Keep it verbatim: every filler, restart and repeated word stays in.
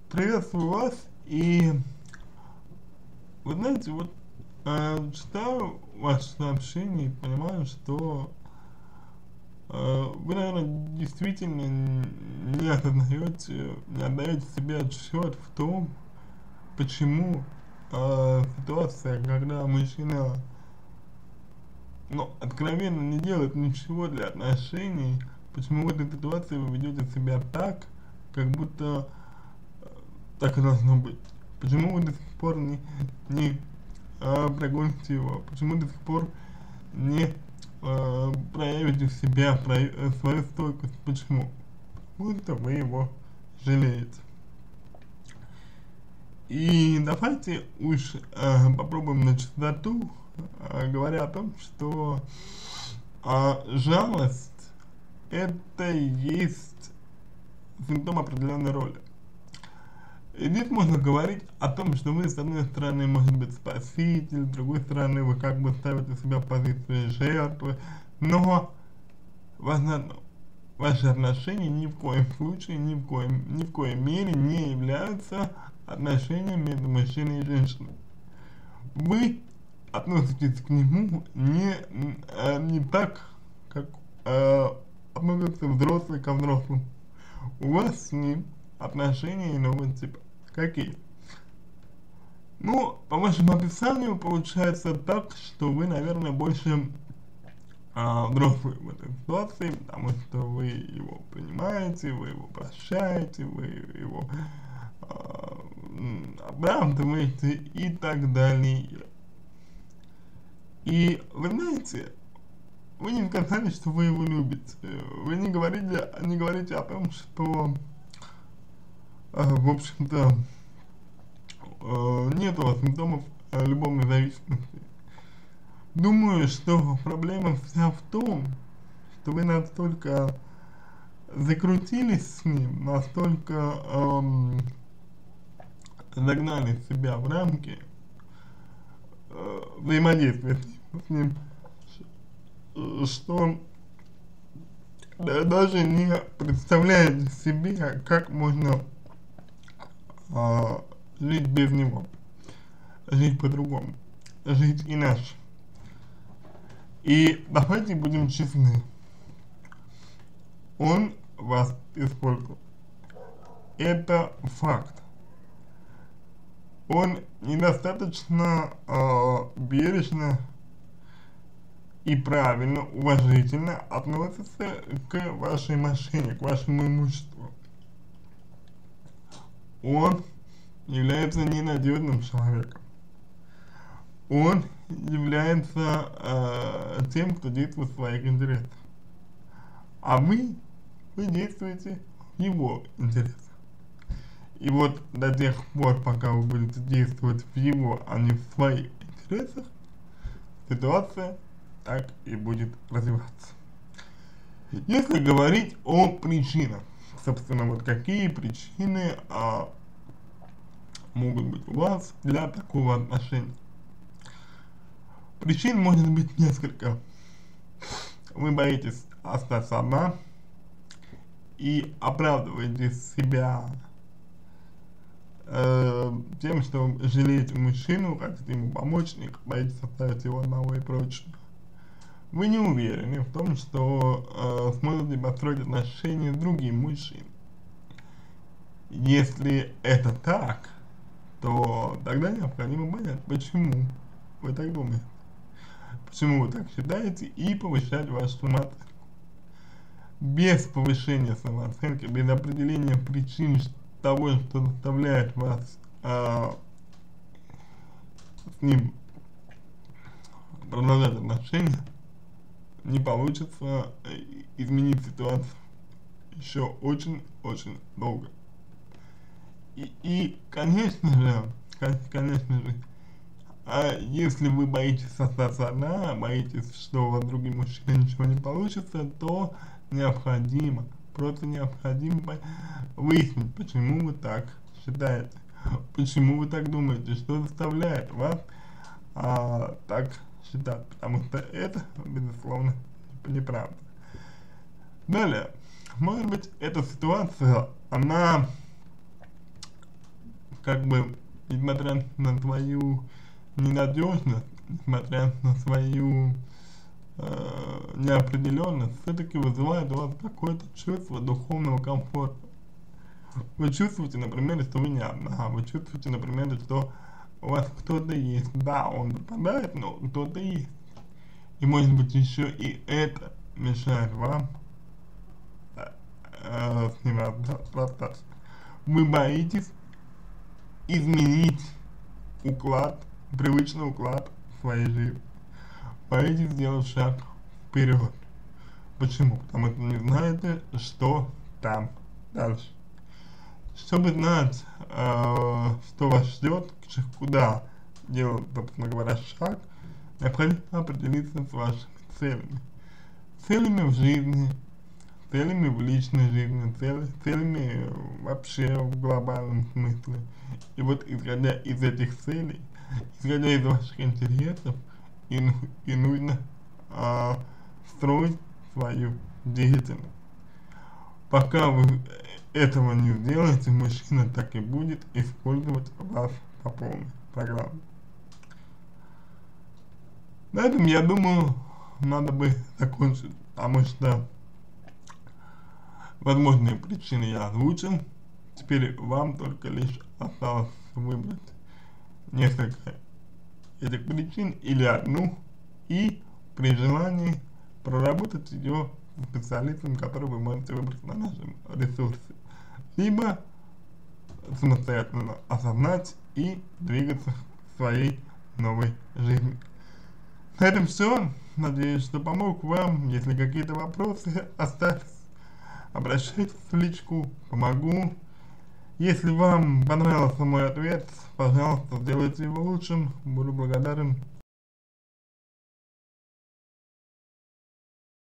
Приветствую вас, и вы знаете, вот э, читаю ваши сообщения и понимаю, что э, вы, наверное, действительно н- не осознаете, не отдаете себе отчет в том, почему э, ситуация, когда мужчина, ну, откровенно не делает ничего для отношений, почему в этой ситуации вы ведете себя так, как будто так и должно быть. Почему вы до сих пор не, не а, прогоните его? Почему до сих пор не а, проявите в себя прояв, э, свою стойкость? Почему? Будто вы его жалеете. И давайте уж а, попробуем на чистоту, а, говоря о том, что а, жалость это и есть симптом определенной роли. И здесь можно говорить о том, что вы, с одной стороны, может быть, спаситель, с другой стороны, вы как бы ставите себя в позицию жертвы, но важно одно, ваши отношения ни в коем случае, ни в коем, ни в коей мере не являются отношениями между мужчиной и женщиной. Вы относитесь к нему не, э, не так, как э, относятся взрослые ко взрослым. У вас с ним отношения иного типа. Какие? Ну, по вашему описанию получается так, что вы, наверное, больше а, взрослые в этой ситуации, потому что вы его принимаете, вы его прощаете, вы его а, оправдываете и так далее. И вы знаете, вы не сказали, что вы его любите. Вы не говорите, не говорите о том, что, а, в общем-то, нет у вас симптомов э, любовной зависимости. Думаю, что проблема вся в том, что вы настолько закрутились с ним, настолько эм, загнали себя в рамки э, взаимодействия с ним, что да, даже не представляете себе, как можно э, жить без него, жить по-другому, жить иначе. И давайте будем честны, он вас использовал. Это факт. Он недостаточно э, бережно и правильно, уважительно относится к вашей машине, к вашему имуществу. Он является ненадежным человеком. Он является э, тем, кто действует в своих интересах. А вы, вы действуете в его интересах. И вот до тех пор, пока вы будете действовать в его, а не в своих интересах, ситуация так и будет развиваться. Если говорить о причинах, собственно, вот какие причины а, могут быть у вас для такого отношения. Причин может быть несколько. Вы боитесь остаться одна и оправдываете себя э, тем, что жалеете мужчину, хотите ему помочь, не боитесь оставить его одного и прочее. Вы не уверены в том, что э, сможете построить отношения с другим мужчиной. Если это так, то тогда необходимо понять, почему вы так думаете. Почему вы так считаете, и повышать вашу самооценку. Без повышения самооценки, без определения причин того, что заставляет вас а, с ним продолжать отношения, не получится изменить ситуацию еще очень-очень долго. И, и конечно же, конечно же, а если вы боитесь остаться одна, боитесь, что у вас другим мужчиной ничего не получится, то необходимо, просто необходимо выяснить, почему вы так считаете, почему вы так думаете, что заставляет вас а, так считать, потому что это, безусловно, неправда. Далее, может быть, эта ситуация, она как бы, несмотря на свою ненадежность, несмотря на свою э, неопределенность, все-таки вызывает у вас какое-то чувство духовного комфорта. Вы чувствуете, например, что вы не одна, вы чувствуете, например, что у вас кто-то есть. Да, он пропадает, но кто-то есть. И может быть еще и это мешает вам э, с ним расстаться. Вы боитесь изменить уклад, привычный уклад своей жизни. Боитесь сделать шаг вперед. Почему? Потому что не знаете, что там дальше. Чтобы знать, э, что вас ждет, куда делать, собственно говоря, шаг, необходимо определиться с вашими целями. Целями в жизни, целями в личной жизни, цели, целями вообще в глобальном смысле. И вот исходя из этих целей, исходя из ваших интересов, и, и нужно э, строить свою деятельность. Пока вы этого не сделаете, мужчина так и будет использовать вас по полной программе. На этом, я думаю, надо бы закончить, потому что возможные причины я озвучил. Теперь вам только лишь осталось выбрать несколько этих причин или одну, и при желании проработать ее специалистом, который вы можете выбрать на нашем ресурсе, либо самостоятельно осознать и двигаться к своей новой жизни. На этом все. Надеюсь, что помог вам. Если какие-то вопросы остались, обращайтесь в личку, помогу. Если вам понравился мой ответ, пожалуйста, сделайте его лучшим. Буду благодарен